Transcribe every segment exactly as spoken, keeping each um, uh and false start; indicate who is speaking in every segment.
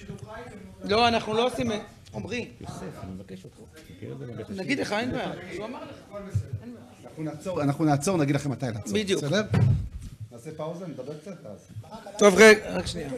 Speaker 1: לא, אנחנו לא עושים... עומרי.
Speaker 2: יוסף, אני מבקש אותך.
Speaker 1: נגיד לך, אין בעיה. הוא אמר לך.
Speaker 3: אנחנו נעצור, נגיד לכם מתי לעצור.
Speaker 1: בדיוק.
Speaker 3: בסדר? נעשה פאוזה, נדבר קצת, אז...
Speaker 1: טוב, רק שנייה.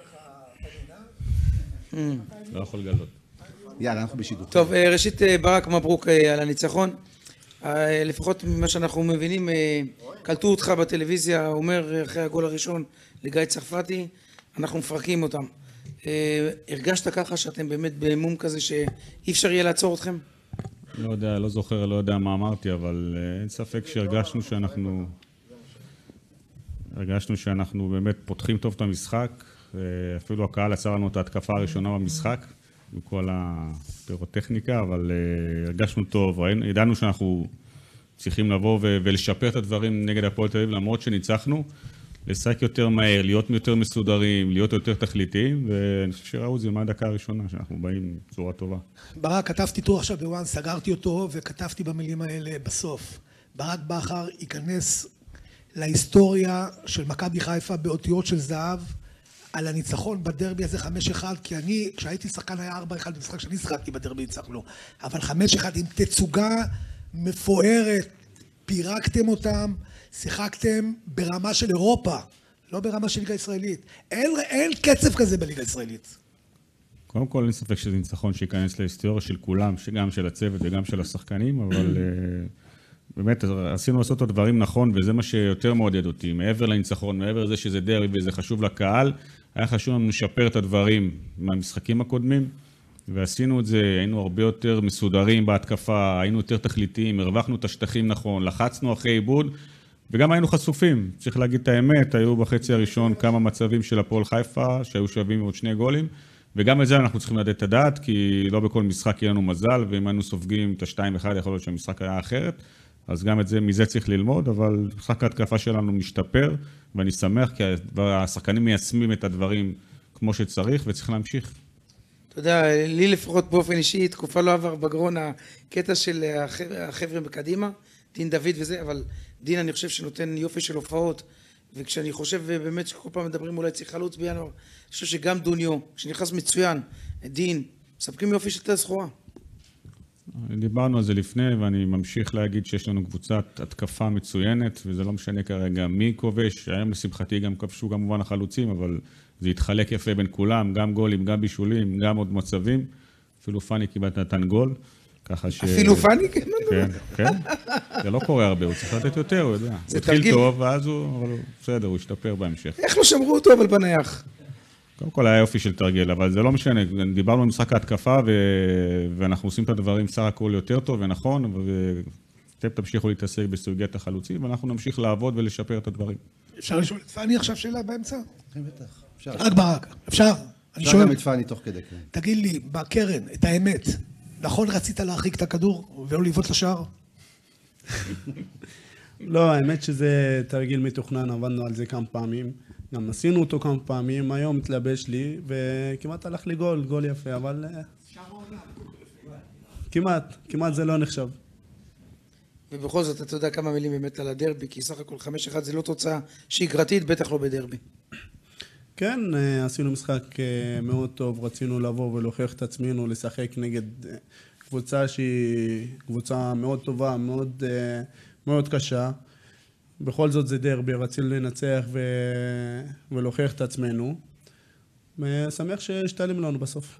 Speaker 2: לא יכול לגלות.
Speaker 3: יאללה, אנחנו בשידור.
Speaker 1: טוב, ראשית ברק מברוק על הניצחון. לפחות ממה שאנחנו מבינים, קלטו אותך בטלוויזיה, אומר אחרי הגול הראשון לגיא צרפתי, אנחנו מפרקים אותם. הרגשת ככה שאתם באמת במום כזה שאי אפשר יהיה לעצור אתכם?
Speaker 2: לא יודע, לא זוכר, לא יודע מה אמרתי, אבל אין ספק שהרגשנו שאנחנו... הרגשנו שאנחנו באמת פותחים טוב את המשחק, אפילו הקהל עצר לנו את ההתקפה הראשונה במשחק, עם כל הפירוטכניקה, אבל הרגשנו טוב, ידענו שאנחנו צריכים לבוא ולשפר את הדברים נגד הפועל תל אביב, למרות שניצחנו, לשחק יותר מהר, להיות יותר מסודרים, להיות יותר תכליתיים, ואני חושב שראו את זה מהדקה הראשונה, שאנחנו באים בצורה טובה.
Speaker 4: ברק, כתבתי טור עכשיו בוואן, סגרתי אותו, וכתבתי במילים האלה בסוף. ברק בכר ייכנס להיסטוריה של מכבי חיפה באותיות של זהב, על הניצחון בדרבי הזה חמש אחד, כי אני, כשהייתי שחקן היה ארבע אחד במשחק שאני שחקתי בדרבי ניצחנו, אבל חמש אחד עם תצוגה מפוארת, פירקתם אותם, שיחקתם ברמה של אירופה, לא ברמה של ליגה ישראלית. אין, אין קצב כזה בליגה ישראלית.
Speaker 2: קודם כל, אין ספק שזה ניצחון שייכנס להיסטוריה של כולם, גם של הצוות וגם של השחקנים, אבל באמת עשינו לעשות את הדברים נכון, וזה מה שיותר מעודד אותי. מעבר לניצחון, מעבר לזה שזה דרבי וזה חשוב לקהל, היה חשוב לנו לשפר את הדברים מהמשחקים הקודמים, ועשינו את זה, היינו הרבה יותר מסודרים בהתקפה, היינו יותר תכליתיים, הרווחנו את השטחים נכון, לחצנו אחרי עיבוד, וגם היינו חשופים. צריך להגיד את האמת, היו בחצי הראשון כמה מצבים של הפועל חיפה, שהיו שווים עוד שני גולים, וגם את זה אנחנו צריכים לדעת את הדעת, כי לא בכל משחק יהיה לנו מזל, ואם היינו סופגים את ה-שתיים אחד, יכול להיות שהמשחק היה אחרת, אז גם את זה, מזה צריך ללמוד, אבל משחק ההתקפה שלנו משתפר, ואני שמח, כי השחקנים מיישמים את הדברים כמו שצריך, וצריך להמשיך.
Speaker 1: אתה יודע, לי לפחות באופן אישי, תקופה לא עבר בגרון הקטע של החבר'ה בקדימה, דין דוד וזה, אבל דין אני חושב שנותן יופי של הופעות, וכשאני חושב באמת שכל פעם מדברים אולי צריך חלוץ בינואר, אני חושב שגם דוניו, שנכנס מצוין, דין, מספקים יופי של תסחורה.
Speaker 2: דיברנו על זה לפני, ואני ממשיך להגיד שיש לנו קבוצת התקפה מצוינת, וזה לא משנה כרגע מי כובש, היום לשמחתי גם כבשו כמובן החלוצים, אבל זה יתחלק יפה בין כולם, גם גולים, גם בישולים, גם עוד מצבים, אפילו פאני קיבלת נתן גול, ככה ש...
Speaker 1: אפילו פאני?
Speaker 2: כן, כן, זה לא קורה הרבה, הוא צריך לתת יותר, הוא יודע. הוא התחיל טוב, ואז הוא, אבל בסדר, הוא השתפר בהמשך.
Speaker 1: איך לא שמרו אותו אבל בנייח?
Speaker 2: קודם כל היה יופי של תרגיל, אבל זה לא משנה, דיברנו על משחק ההתקפה, ואנחנו עושים את הדברים סך הכל יותר טוב ונכון, ואתם תמשיכו להתעסק בסוגיית החלוצים, ואנחנו נמשיך לעבוד ולשפר את הדברים.
Speaker 4: אפשר לשאול את פאני עכשיו שאלה באמצע?
Speaker 3: כן, בטח. אפשר.
Speaker 4: רק ברק, אפשר?
Speaker 3: אפשר גם את פאני תוך כדי, כן.
Speaker 4: תגיד לי, בקרן, את האמת, נכון רצית להרחיק את הכדור ולא לבעוט לשער?
Speaker 5: לא, האמת שזה תרגיל מתוכנן, עבדנו על זה כמה פעמים. גם עשינו אותו כמה פעמים, היום מתלבש לי, וכמעט הלך לי גול, גול יפה, אבל... כמעט, כמעט זה לא נחשב.
Speaker 1: ובכל זאת, אתה יודע כמה מילים באמת על הדרבי, כי סך הכל חמש אחד זה לא תוצאה שגרתית, בטח לא בדרבי.
Speaker 5: כן, עשינו משחק מאוד טוב, רצינו לבוא ולהוכיח את עצמנו, לשחק נגד קבוצה שהיא קבוצה מאוד טובה, מאוד, מאוד קשה. בכל זאת זה דרבי, רצינו לנצח ו... ולהוכיח את עצמנו. ושמח ששתלם לנו בסוף.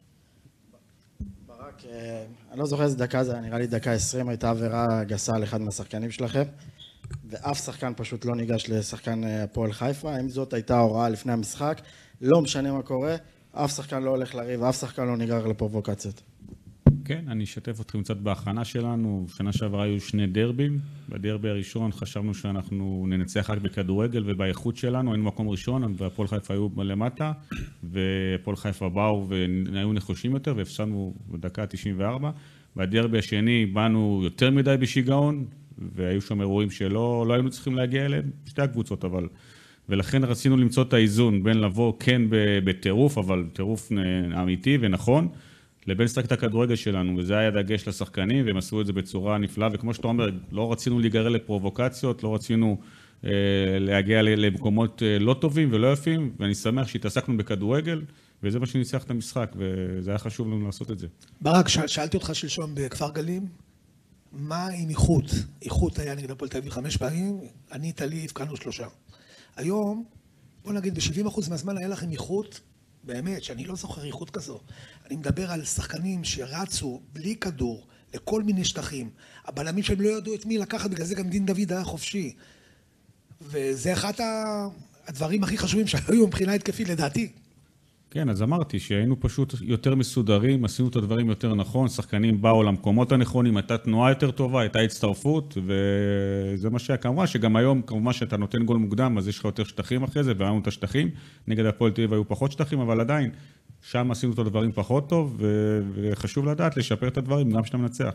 Speaker 6: ברק, אני לא זוכר איזה דקה זה, נראה לי דקה עשרים, הייתה עבירה גסה על אחד מהשחקנים שלכם, ואף שחקן פשוט לא ניגש לשחקן הפועל חיפה. אם זאת הייתה הוראה לפני המשחק, לא משנה מה קורה, אף שחקן לא הולך לריב, אף שחקן לא ניגר לפרובוקציות.
Speaker 2: כן, אני אשתף אתכם קצת בהכנה שלנו. שנה שעברה היו שני דרבים. בדרבי הראשון חשבנו שאנחנו ננצח רק בכדורגל ובאיכות שלנו. היינו מקום ראשון, והפועל חיפה היו למטה, והפועל חיפה באו והיו נחושים יותר, והפסדנו בדקה תשעים וארבע. בדרבי השני באנו יותר מדי בשיגעון, והיו שם אירועים שלא לא היינו צריכים להגיע אליהם, שתי הקבוצות אבל. ולכן רצינו למצוא את האיזון בין לבוא כן בטירוף, אבל טירוף אמיתי ונכון, לבין לשחק את הכדורגל שלנו, וזה היה דגש לשחקנים, והם עשו את זה בצורה נפלאה, וכמו שאתה אומר, לא רצינו להיגרר לפרובוקציות, לא רצינו אה, להגיע למקומות אה, לא טובים ולא יפים, ואני שמח שהתעסקנו בכדורגל, וזה מה שניצח את המשחק, וזה היה חשוב לנו לעשות את זה.
Speaker 4: ברק, שאל, שאלתי אותך שלשום בכפר גלים, מה עם איכות? איכות היה נגד הפועל תל אביב חמש פעמים, אני איטלי, הבקענו שלושה. היום, בוא נגיד, ב-שבעים אחוז מהזמן היה לכם איכות, באמת, שאני לא זוכר איכות כזו. אני מדבר על שחקנים שרצו בלי כדור לכל מיני שטחים. הבלמים שהם לא ידעו את מי לקחת, בגלל זה גם דין דוד היה חופשי. וזה אחד הדברים הכי חשובים שהיו מבחינה התקפית לדעתי.
Speaker 2: כן, אז אמרתי שהיינו פשוט יותר מסודרים, עשינו את הדברים יותר נכון, שחקנים באו למקומות הנכונים, הייתה תנועה יותר טובה, הייתה הצטרפות, וזה מה שהיה כמובן, שגם היום, כמובן שאתה נותן גול מוקדם, אז יש לך יותר שטחים אחרי זה, והיינו את השטחים, נגד הפועל תל אביב היו פחות שטחים, אבל עדיין, שם עשינו את הדברים פחות טוב, וחשוב לדעת לשפר את הדברים, גם שאתה מנצח.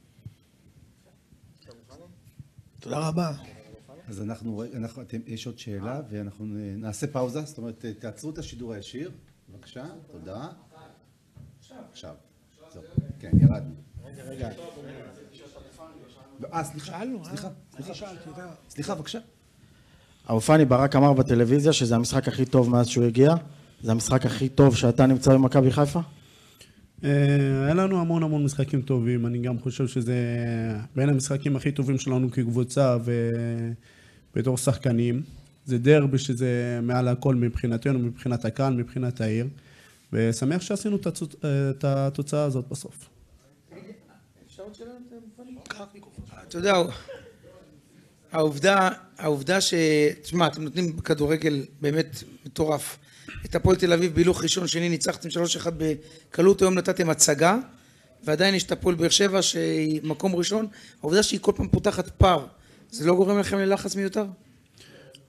Speaker 4: תודה רבה.
Speaker 3: אז אנחנו, אנחנו, יש עוד שאלה, ואנחנו נעשה פאוזה, זאת אומרת, תעצרו את השידור הישיר. בבקשה, תודה. עכשיו. זהו. כן, ירדנו.
Speaker 4: רגע, רגע.
Speaker 3: אה, סליחה, סליחה, סליחה. סליחה, בבקשה.
Speaker 6: אבו-פאני, ברק אמר בטלוויזיה שזה המשחק הכי טוב מאז שהוא הגיע. זה המשחק הכי טוב שאתה נמצא במכבי חיפה?
Speaker 5: היה לנו המון המון משחקים טובים. אני גם חושב שזה בין המשחקים הכי טובים שלנו כקבוצה ובתור שחקנים. זה דרבי שזה מעל הכל מבחינתנו, מבחינת הקהל, מבחינת העיר, ושמח שעשינו את התוצאה הזאת בסוף.
Speaker 1: אתה יודע, העובדה, העובדה ש... תשמע, אתם נותנים כדורגל באמת מטורף. את הפועל תל אביב בהילוך ראשון, שני, ניצחתם שלוש אחד בקלות, היום נתתם הצגה, ועדיין יש את הפועל באר שבע שהיא מקום ראשון. העובדה שהיא כל פעם פותחת פער, זה לא גורם לכם ללחץ מיותר?